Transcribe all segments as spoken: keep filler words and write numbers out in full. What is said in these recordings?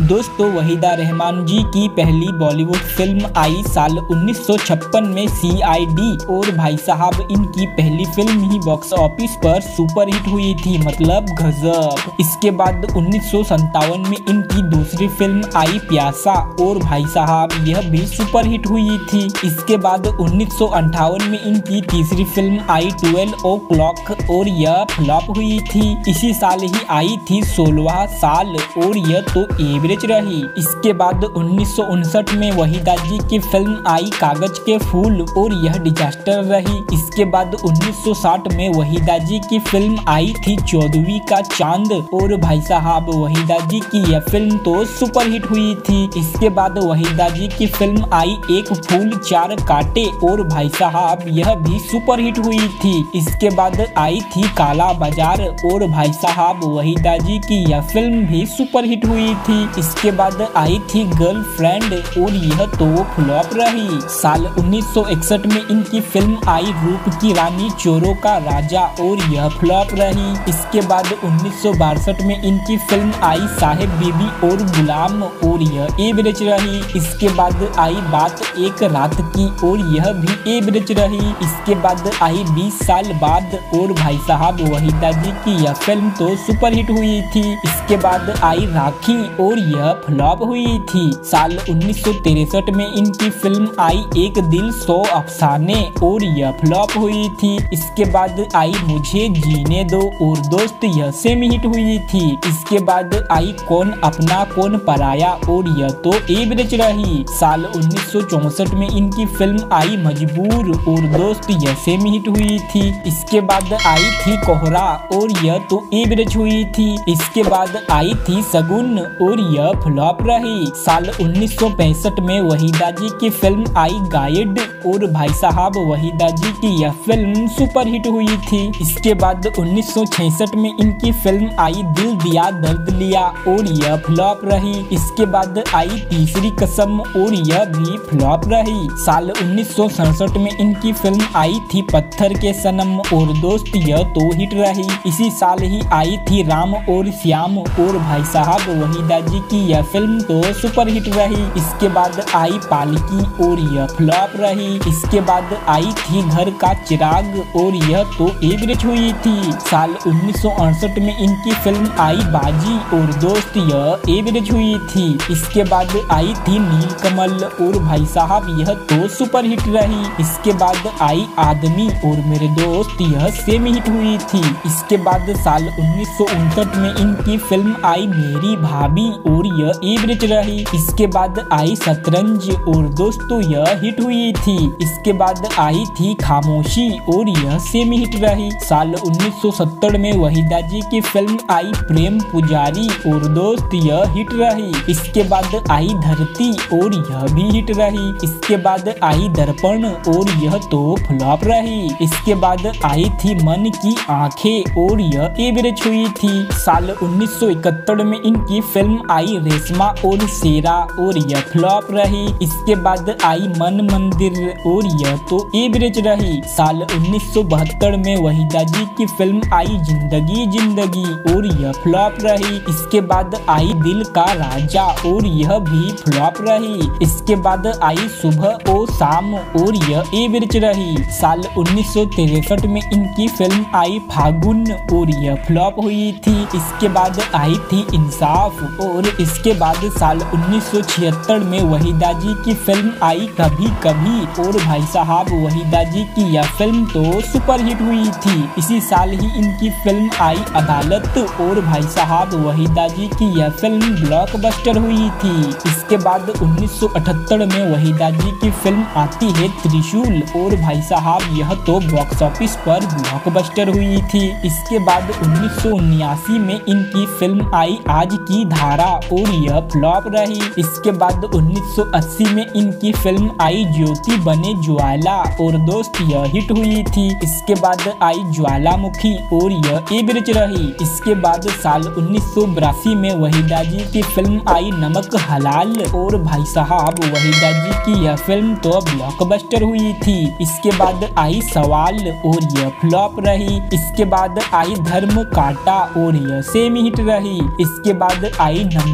दोस्तों वहीदा रहमान जी की पहली बॉलीवुड फिल्म आई साल उन्नीस सौ छप्पन में सी आई डी और भाई साहब इनकी पहली फिल्म ही बॉक्स ऑफिस पर सुपर हिट हुई थी, मतलब गजब। इसके बाद उन्नीस सौ सत्तावन में इनकी दूसरी फिल्म आई प्यासा और भाई साहब यह भी सुपर हिट हुई थी। इसके बाद उन्नीस सौ अट्ठावन में इनकी तीसरी फिल्म आई ट्वेल्व ओ क्लॉक और यह फ्लॉप हुई थी। इसी साल ही आई थी सोलहवां साल और यह तो एवरेज रही। इसके बाद उन्नीस सौ उनसठ में वहीदा जी की फिल्म आई कागज के फूल और यह डिजास्टर रही। इसके बाद उन्नीस सौ साठ में वहीदा जी की फिल्म आई थी चौदहवीं का चांद और भाई साहब वहीदा जी की यह फिल्म तो सुपर हिट हुई थी। इसके बाद वहीदा जी की फिल्म आई एक फूल चार कांटे और भाई साहब यह भी सुपर हिट हुई थी। इसके बाद आई थी काला बाजार और भाई साहब वहीदा जी की यह फिल्म भी सुपर हिट हुई थी। इसके बाद आई थी गर्लफ्रेंड और यह तो फ्लॉप रही। साल उन्नीस सौ इकसठ में इनकी फिल्म आई रूप की रानी चोरों का राजा और यह फ्लॉप रही। इसके बाद उन्नीस सौ बासठ में इनकी फिल्म आई साहेब बीबी और गुलाम और यह एवरेज रही। इसके बाद आई बात एक रात की और यह भी एवरेज रही। इसके बाद आई बीस साल बाद और भाई साहब वहीदा जी की यह फिल्म तो सुपर हिट हुई थी। इसके बाद आई राखी और यह फ्लॉप हुई थी। साल उन्नीस सौ तिरसठ में इनकी फिल्म आई एक दिल सौ अफसाने और यह फ्लॉप हुई थी। इसके बाद आई मुझे जीने दो और दोस्त यह सेमी हिट हुई थी। इसके बाद आई कौन अपना कौन पराया और यह तो एवरेज रही। साल उन्नीस सौ चौसठ में इनकी फिल्म आई मजबूर और दोस्त यह सेमी हिट हुई थी। इसके बाद आई थी कोहरा और यह तो एवरेज हुई थी। इसके बाद आई थी सगुन और यह फ्लॉप रही। साल उन्नीस सौ पैंसठ में वहीदा जी की फिल्म आई गाइड और भाई साहब वहीदा जी की यह फिल्म सुपर हिट हुई थी। इसके बाद उन्नीस सौ छियासठ में इनकी फिल्म आई दिल दिया दर्द लिया और यह फ्लॉप रही। इसके बाद आई तीसरी कसम और यह भी फ्लॉप रही। साल उन्नीस सौ सड़सठ में इनकी फिल्म आई थी पत्थर के सनम और दोस्त यह तो हिट रही। इसी साल ही आई थी राम और श्याम और भाई साहब वहीदा जी की यह फिल्म तो सुपर हिट रही। इसके बाद आई पालकी और यह फ्लॉप रही। इसके बाद आई थी घर का चिराग और यह तो एवरेज हुई थी। साल उन्नीस सौ अड़सठ में इनकी फिल्म आई बाजी और दोस्त यह एवरेज हुई थी। इसके बाद आई थी नीलकमल और भाई साहब यह तो सुपर हिट रही। इसके बाद आई आदमी और मेरे दोस्त यह सेमी हिट हुई थी। इसके बाद साल उन्नीस सौ उनसठ में इनकी फिल्म आई मेरी भाभी और यह एवरेज रही। इसके बाद आई शतरंज और दोस्तों यह हिट हुई थी। इसके बाद आई थी खामोशी और यह सेमी हिट रही। साल उन्नीस सौ सत्तर में वहीदा जी की फिल्म आई प्रेम पुजारी और दोस्त यह हिट रही। इसके बाद आई धरती और यह भी हिट रही। इसके बाद आई दर्पण और यह तो फ्लॉप रही। इसके बाद आई थी मन की आंखें और यह एवरेज हुई थी। साल उन्नीस सौ इकहत्तर में इनकी फिल्म आई रेशमा और शेरा और यह फ्लॉप रही। इसके बाद आई मन मंदिर और यह तो एवरेज रही। साल उन्नीस सौ बहत्तर में वहीदा जी की फिल्म आई जिंदगी जिंदगी और यह फ्लॉप रही। इसके बाद आई दिल का राजा और यह भी फ्लॉप रही। इसके बाद आई सुबह ओ शाम और यह एवरेज रही। साल उन्नीस सौ तिरसठ में इनकी फिल्म आई फागुन और यह फ्लॉप हुई थी। इसके बाद आई थी इंसाफ और इसके बाद साल उन्नीस सौ छिहत्तर में वहीदा जी की फिल्म आई कभी कभी और भाई साहब वहीदा जी की यह फिल्म तो सुपर हिट हुई थी। इसी साल ही इनकी फिल्म आई अदालत और भाई साहब वहीदा जी की यह फिल्म ब्लॉकबस्टर हुई थी। इसके बाद उन्नीस सौ अठहत्तर में वहीदा जी की फिल्म आती है त्रिशूल और भाई साहब यह तो बॉक्स ऑफिस पर ब्लॉकबस्टर हुई थी। इसके बाद उन्नीस सौ उन्यासी में इनकी फिल्म आई आज की धारा और यह फ्लॉप रही। इसके बाद उन्नीस सौ अस्सी में इनकी फिल्म आई ज्योति बने ज्वाला और दोस्त यह हिट हुई थी। इसके बाद आई ज्वालामुखी और यह एवरेज रही। इसके बाद साल उन्नीस सौ बिरासी में वहीदा जी की फिल्म आई नमक हलाल और भाई साहब वहीदा जी की यह फिल्म तो ब्लॉकबस्टर हुई थी। इसके बाद आई सवाल और यह फ्लॉप रही। इसके बाद आई धर्म काटा और यह सेमी हिट रही। इसके बाद आई नमकीन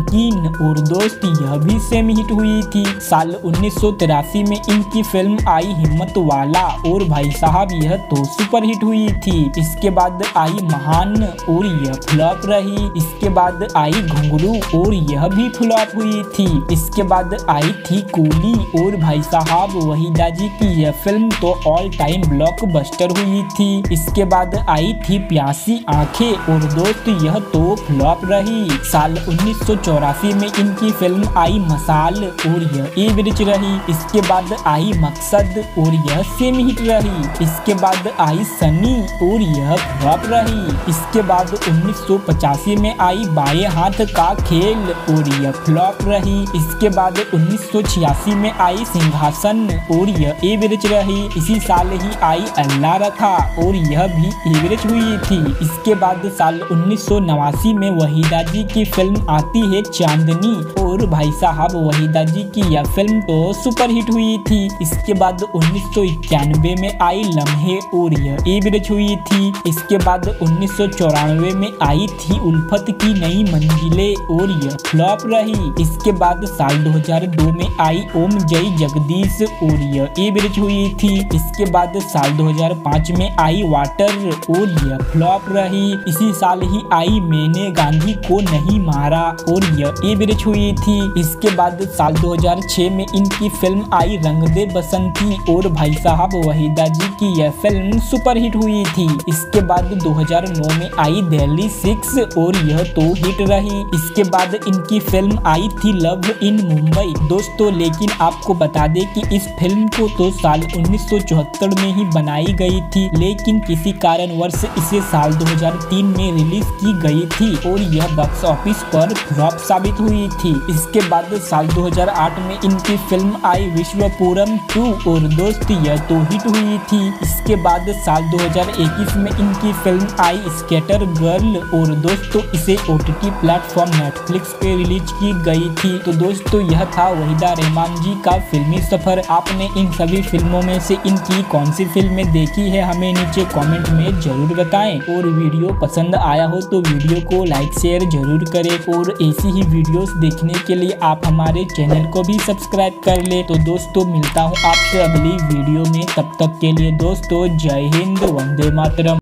नमकीन और दोस्त यह भी सेम हिट हुई थी। साल उन्नीस सौ तिरासी में इनकी फिल्म आई हिम्मत वाला और भाई साहब यह तो सुपर हिट हुई थी। इसके बाद आई महान और यह फ्लॉप रही। इसके बाद आई घुंघरू और यह भी फ्लॉप हुई थी। इसके बाद आई थी कूली और भाई साहब वहीदा जी की यह फिल्म तो ऑल टाइम ब्लॉकबस्टर हुई थी। इसके बाद आई थी प्यासी आंखें और दोस्त यह तो फ्लॉप रही। साल उन्नीस सौ चौरासी में इनकी फिल्म आई मसाल और यह एवरेज रही। इसके बाद आई मकसद और यह सेम हिट रही। इसके बाद आई सनी और यह फ्लॉप रही। इसके बाद उन्नीस सौ पचासी में आई बाएं हाथ का खेल और यह फ्लॉप रही। इसके बाद उन्नीस सौ छियासी में आई सिंहासन और यह एवरेज रही। इसी साल ही आई अल्लाह रखा और यह भी एवरेज हुई थी। इसके बाद साल उन्नीस सौ नवासी में वहीदा जी की फिल्म आती है चांदनी और भाई साहब वहीदा जी की यह फिल्म तो सुपर हिट हुई थी। इसके बाद उन्नीस सौ इक्यानवे में आई लम्हे और यह एवरेज हुई थी। इसके बाद उन्नीस सौ चौरानवे में आई थी उल्फत की नई मंजिलें और यह फ्लॉप रही। इसके बाद साल दो हज़ार दो में आई ओम जय जगदीश और यह एवरेज हुई थी। इसके बाद साल दो हज़ार पाँच में आई वाटर और यह फ्लॉप रही। इसी साल ही आई मैंने गांधी को नहीं मारा और यह एवरेज हुई थी। इसके बाद साल दो हज़ार छह में इनकी फिल्म आई रंग दे बसंती और भाई साहब वहीदा जी की यह फिल्म सुपर हिट हुई थी। इसके बाद दो हज़ार नौ में आई दिल्ली सिक्स और यह तो हिट रही। इसके बाद इनकी फिल्म आई थी लव इन मुंबई दोस्तों, लेकिन आपको बता दें कि इस फिल्म को तो साल उन्नीस सौ चौहत्तर में ही बनाई गई थी, लेकिन किसी कारणवश इसे साल दो हज़ार तीन में रिलीज की गई थी और यह बॉक्स ऑफिस पर फ्लॉप साबित हुई थी। इसके बाद साल दो हज़ार आठ में इनकी फिल्म आई विश्वपुरम टू और दोस्त यह तो हिट हुई थी। इसके बाद साल दो हज़ार इक्कीस में इनकी फिल्म आई स्केटर गर्ल और दोस्तों इसे ओटीटी प्लेटफॉर्म नेटफ्लिक्स पे रिलीज की गई थी। तो दोस्तों यह था वहीदा रहमान जी का फिल्मी सफर। आपने इन सभी फिल्मों में से इनकी कौन सी फिल्में देखी है हमें नीचे कमेंट में जरूर बताएं। और वीडियो पसंद आया हो तो वीडियो को लाइक शेयर जरूर करें और ऐसी ही वीडियोस देखने के लिए आप हमारे चैनल को भी सब्सक्राइब कर ले। तो दोस्तों मिलता हूँ आपसे अगली वीडियो में, तब तक के लिए दोस्तों जय हिंद, वंदे मातरम।